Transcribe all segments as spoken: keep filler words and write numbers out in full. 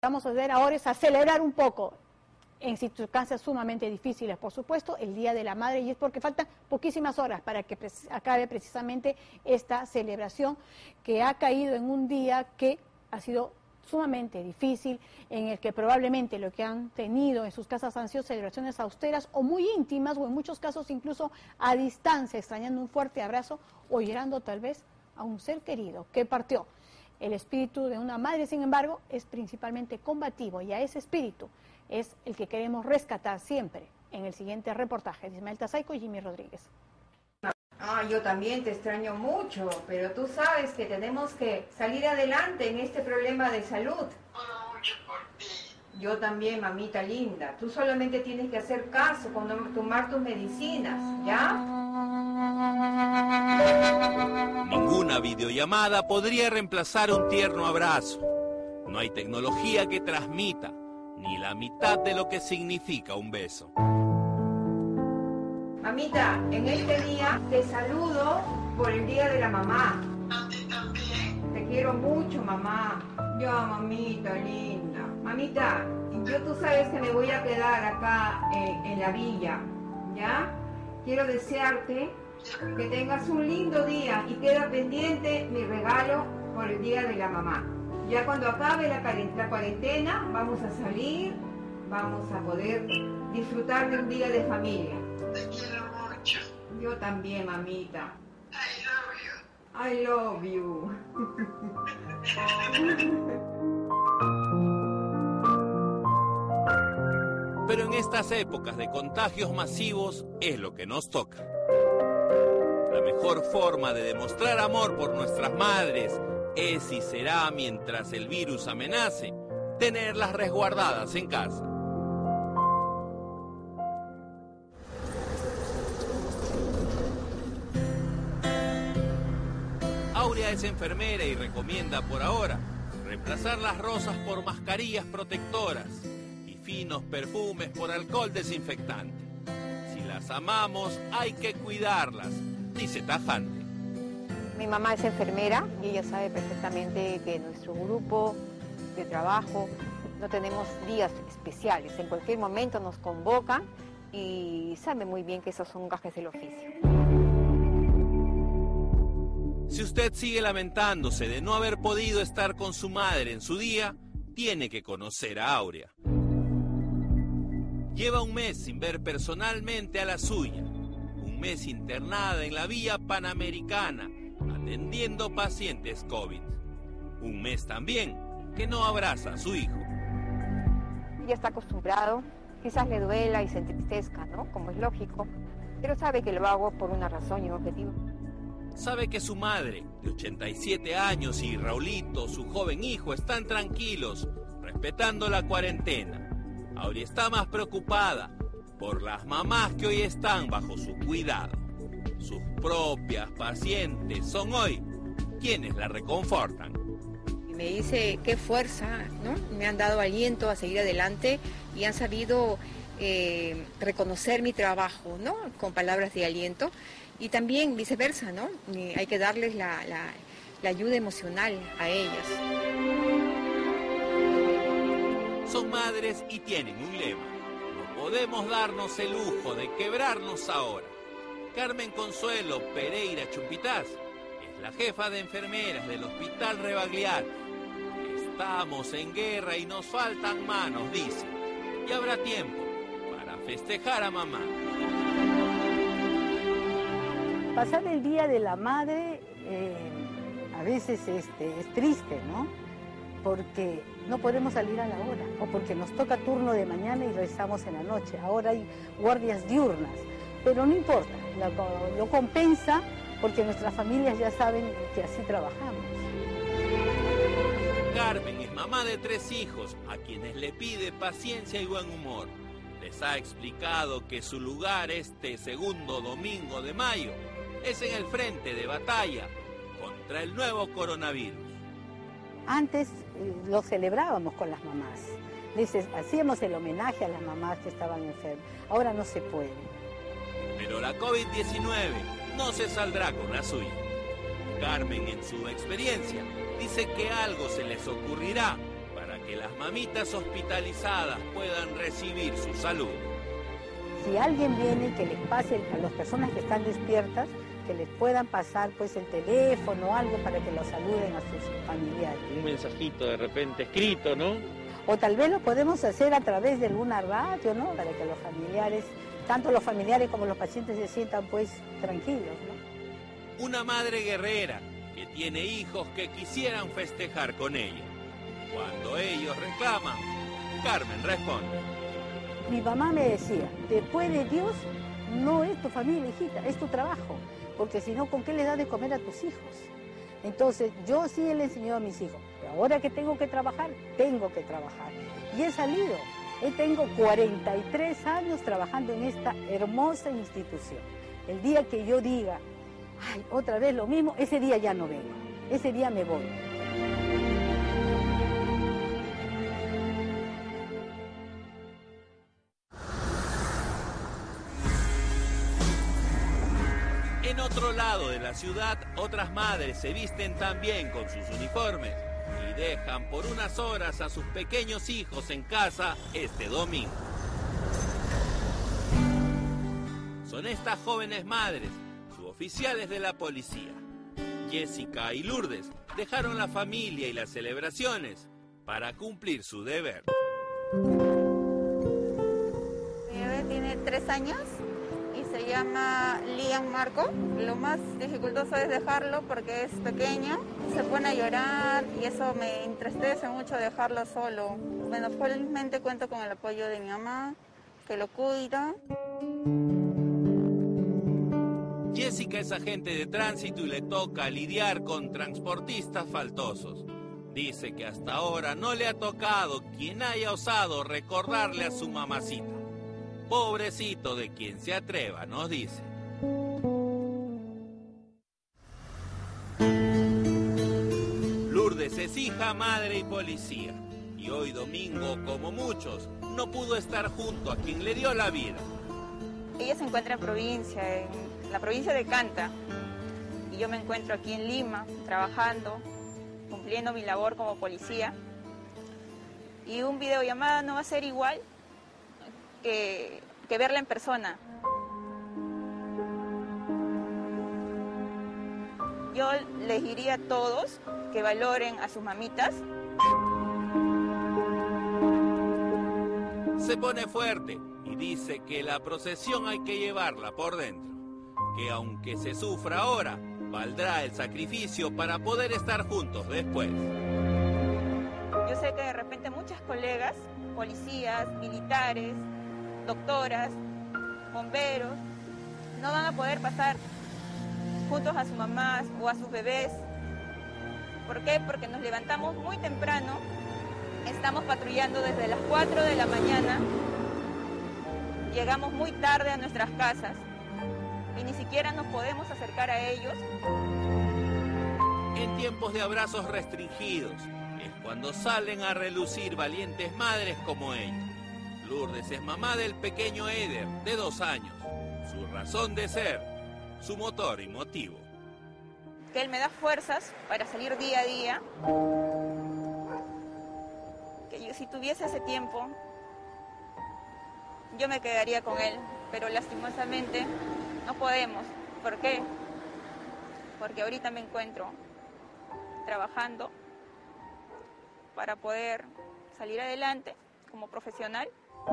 vamos a hacer ahora es a celebrar un poco, en circunstancias sumamente difíciles, por supuesto, el Día de la Madre, y es porque faltan poquísimas horas para que acabe precisamente esta celebración que ha caído en un día que ha sido sumamente difícil, en el que probablemente lo que han tenido en sus casas han sido celebraciones austeras o muy íntimas, o en muchos casos incluso a distancia, extrañando un fuerte abrazo o llorando tal vez a un ser querido que partió. El espíritu de una madre, sin embargo, es principalmente combativo, y a ese espíritu es el que queremos rescatar siempre en el siguiente reportaje de Ismael Tazaico y Jimmy Rodríguez. Ah, yo también te extraño mucho, pero tú sabes que tenemos que salir adelante en este problema de salud. Oro mucho por ti. Yo también, mamita linda. Tú solamente tienes que hacer caso cuando tomar tus medicinas, ¿ya? Ninguna videollamada podría reemplazar un tierno abrazo. No hay tecnología que transmita ni la mitad de lo que significa un beso. Mamita, en este día te saludo por el Día de la Mamá. A ti también. Te quiero mucho, mamá. Ya, mamita linda. Mamita, yo tú sabes que me voy a quedar acá en, en la villa, ¿ya? Quiero desearte que tengas un lindo día y queda pendiente mi regalo por el Día de la Mamá. Ya cuando acabe la cuarentena vamos a salir, vamos a poder disfrutar de un día de familia. Te quiero mucho. Yo también, mamita. I love you. I love you. Pero en estas épocas de contagios masivos es lo que nos toca. La mejor forma de demostrar amor por nuestras madres es y será, mientras el virus amenace, tenerlas resguardadas en casa. Aurea es enfermera y recomienda por ahora reemplazar las rosas por mascarillas protectoras y finos perfumes por alcohol desinfectante. Si las amamos, hay que cuidarlas, dice tajante. Mi mamá es enfermera y ella sabe perfectamente que en nuestro grupo de trabajo no tenemos días especiales. En cualquier momento nos convocan y sabe muy bien que esos son gajes del oficio. Si usted sigue lamentándose de no haber podido estar con su madre en su día, tiene que conocer a Aurea. Lleva un mes sin ver personalmente a la suya, un mes internada en la Vía Panamericana, atendiendo pacientes COVID. Un mes también que no abraza a su hijo. Ella está acostumbrado, quizás le duela y se entristezca, ¿no? Como es lógico, pero sabe que lo hago por una razón y un objetivo. Sabe que su madre, de ochenta y siete años, y Raulito, su joven hijo, están tranquilos, respetando la cuarentena. Aurea está más preocupada por las mamás que hoy están bajo su cuidado. Sus propias pacientes son hoy quienes la reconfortan. Y me dice qué fuerza, ¿no? Me han dado aliento a seguir adelante y han sabido eh, reconocer mi trabajo, ¿no? Con palabras de aliento. Y también viceversa, ¿no? Y hay que darles la, la, la ayuda emocional a ellas. Son madres y tienen un lema: no podemos darnos el lujo de quebrarnos ahora. Carmen Consuelo Pereira Chumpitaz es la jefa de enfermeras del Hospital Rebagliati. Estamos en guerra y nos faltan manos, dice. Y habrá tiempo para festejar a mamá. Pasar el Día de la Madre eh, a veces este, es triste, ¿no? Porque no podemos salir a la hora, o porque nos toca turno de mañana y regresamos en la noche. Ahora hay guardias diurnas, pero no importa, lo, lo compensa porque nuestras familias ya saben que así trabajamos. Carmen es mamá de tres hijos, a quienes le pide paciencia y buen humor. Les ha explicado que su lugar este segundo domingo de mayo es en el frente de batalla contra el nuevo coronavirus. Antes eh, lo celebrábamos con las mamás. Dices, hacíamos el homenaje a las mamás que estaban enfermas. Ahora no se puede. Pero la COVID diecinueve no se saldrá con la suya. Carmen, en su experiencia, dice que algo se les ocurrirá para que las mamitas hospitalizadas puedan recibir su salud. Si alguien viene, que les pase a las personas que están despiertas, que les puedan pasar pues el teléfono o algo para que los saluden a sus familiares. Un mensajito de repente escrito, ¿no? O tal vez lo podemos hacer a través de alguna radio, ¿no? Para que los familiares, tanto los familiares como los pacientes se sientan pues tranquilos, ¿no? Una madre guerrera que tiene hijos que quisieran festejar con ella. Cuando ellos reclaman, Carmen responde. Mi mamá me decía, después de Dios no es tu familia, hijita, es tu trabajo. Porque si no, ¿con qué le das de comer a tus hijos? Entonces, yo sí le enseñé a mis hijos, ahora que tengo que trabajar, tengo que trabajar. Y he salido. Yo tengo cuarenta y tres años trabajando en esta hermosa institución. El día que yo diga, ay, otra vez lo mismo, ese día ya no vengo. Ese día me voy. En otro lado de la ciudad, otras madres se visten también con sus uniformes y dejan por unas horas a sus pequeños hijos en casa este domingo. Son estas jóvenes madres, suboficiales de la policía. Jessica y Lourdes dejaron la familia y las celebraciones para cumplir su deber. Mi bebé tiene tres años. Se llama Liam Marco. Lo más dificultoso es dejarlo porque es pequeño, se pone a llorar y eso me entristece mucho dejarlo solo. Bueno, felizmente cuento con el apoyo de mi mamá, que lo cuida. Jessica es agente de tránsito y le toca lidiar con transportistas faltosos. Dice que hasta ahora no le ha tocado quien haya osado recordarle a su mamacita. Pobrecito de quien se atreva, nos dice. Lourdes es hija, madre y policía. Y hoy domingo, como muchos, no pudo estar junto a quien le dio la vida. Ella se encuentra en provincia, en la provincia de Canta. Y yo me encuentro aquí en Lima, trabajando, cumpliendo mi labor como policía. Y un videollamada no va a ser igual Que, que verla en persona. Yo les diría a todos que valoren a sus mamitas. Se pone fuerte y dice que la procesión hay que llevarla por dentro, que aunque se sufra ahora, valdrá el sacrificio para poder estar juntos después. Yo sé que de repente muchas colegas, policías, militares, doctoras, bomberos, no van a poder pasar juntos a sus mamás o a sus bebés. ¿Por qué? Porque nos levantamos muy temprano, estamos patrullando desde las cuatro de la mañana, llegamos muy tarde a nuestras casas y ni siquiera nos podemos acercar a ellos. En tiempos de abrazos restringidos es cuando salen a relucir valientes madres como ella. Lourdes es mamá del pequeño Eder, de dos años. Su razón de ser, su motor y motivo. Que él me da fuerzas para salir día a día. Que yo, si tuviese ese tiempo, yo me quedaría con él. Pero lastimosamente no podemos. ¿Por qué? Porque ahorita me encuentro trabajando para poder salir adelante como profesional.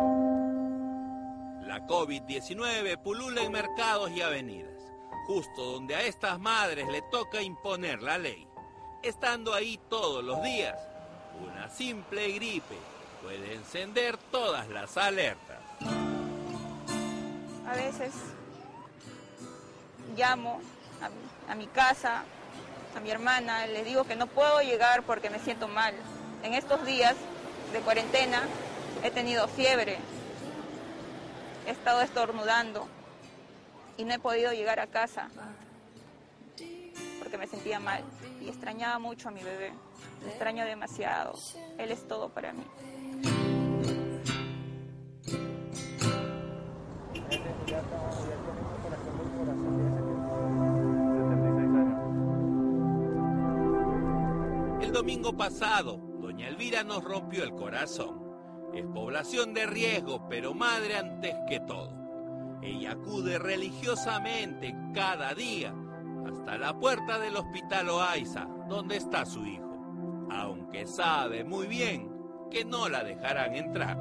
La COVID diecinueve pulula en mercados y avenidas, justo donde a estas madres le toca imponer la ley. Estando ahí todos los días, una simple gripe puede encender todas las alertas. A veces llamo a, a mi casa, a mi hermana, les digo que no puedo llegar porque me siento mal. En estos días de cuarentena he tenido fiebre, he estado estornudando y no he podido llegar a casa porque me sentía mal y extrañaba mucho a mi bebé, lo extraño demasiado, él es todo para mí. El domingo pasado, doña Doña Elvira nos rompió el corazón. Es población de riesgo, pero madre antes que todo. Ella acude religiosamente cada día hasta la puerta del Hospital Oaiza, donde está su hijo, aunque sabe muy bien que no la dejarán entrar.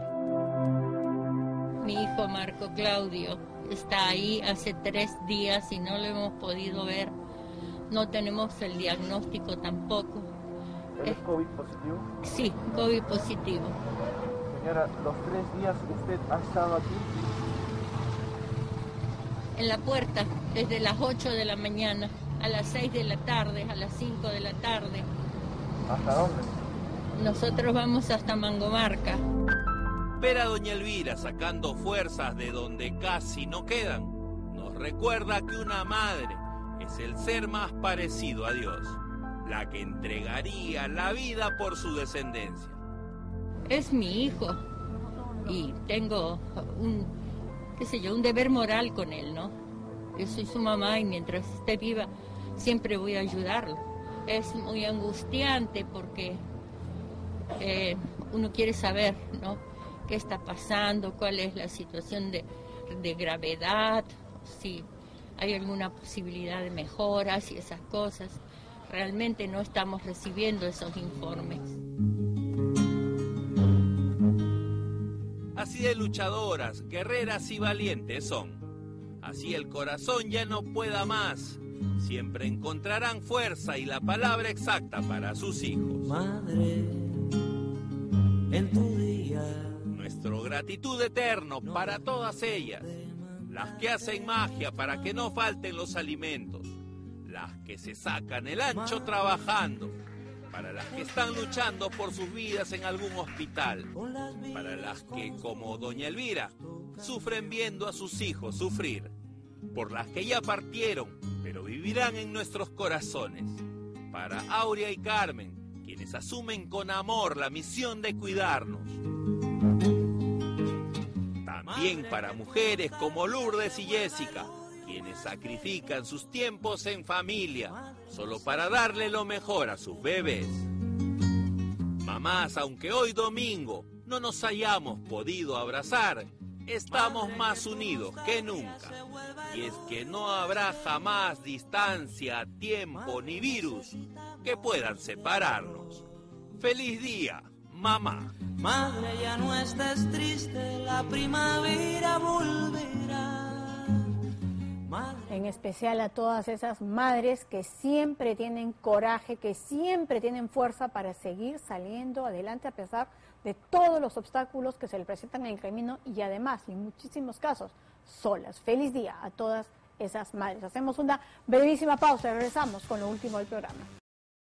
Mi hijo Marco Claudio está ahí hace tres días y no lo hemos podido ver. No tenemos el diagnóstico tampoco. ¿Es COVID positivo? Sí, COVID positivo. Señora, los tres días usted ha estado aquí. En la puerta, desde las ocho de la mañana, a las seis de la tarde, a las cinco de la tarde. ¿Hasta dónde? Nosotros vamos hasta Mangomarca. Ver a doña Elvira sacando fuerzas de donde casi no quedan, nos recuerda que una madre es el ser más parecido a Dios, la que entregaría la vida por su descendencia. Es mi hijo y tengo un, qué sé yo, un deber moral con él, ¿no? Yo soy su mamá y mientras esté viva siempre voy a ayudarlo. Es muy angustiante porque eh, uno quiere saber, ¿no?, qué está pasando, cuál es la situación de, de gravedad, si hay alguna posibilidad de mejoras y esas cosas. Realmente no estamos recibiendo esos informes. Así de luchadoras, guerreras y valientes son. Así el corazón ya no pueda más. Siempre encontrarán fuerza y la palabra exacta para sus hijos. Madre, en tu día. Nuestro gratitud eterno para todas ellas. Las que hacen magia para que no falten los alimentos. Las que se sacan el ancho trabajando. Para las que están luchando por sus vidas en algún hospital. Para las que, como doña Elvira, sufren viendo a sus hijos sufrir. Por las que ya partieron, pero vivirán en nuestros corazones. Para Aurea y Carmen, quienes asumen con amor la misión de cuidarnos. También para mujeres como Lourdes y Jessica, quienes sacrifican sus tiempos en familia, solo para darle lo mejor a sus bebés. Mamás, aunque hoy domingo no nos hayamos podido abrazar, estamos más unidos que nunca. Y es que no habrá jamás distancia, tiempo ni virus que puedan separarnos. ¡Feliz día, mamá! Madre, ya no estés triste, la primavera volverá. Madre. En especial a todas esas madres que siempre tienen coraje, que siempre tienen fuerza para seguir saliendo adelante a pesar de todos los obstáculos que se le presentan en el camino y además, en muchísimos casos, solas. Feliz día a todas esas madres. Hacemos una brevísima pausa y regresamos con lo último del programa.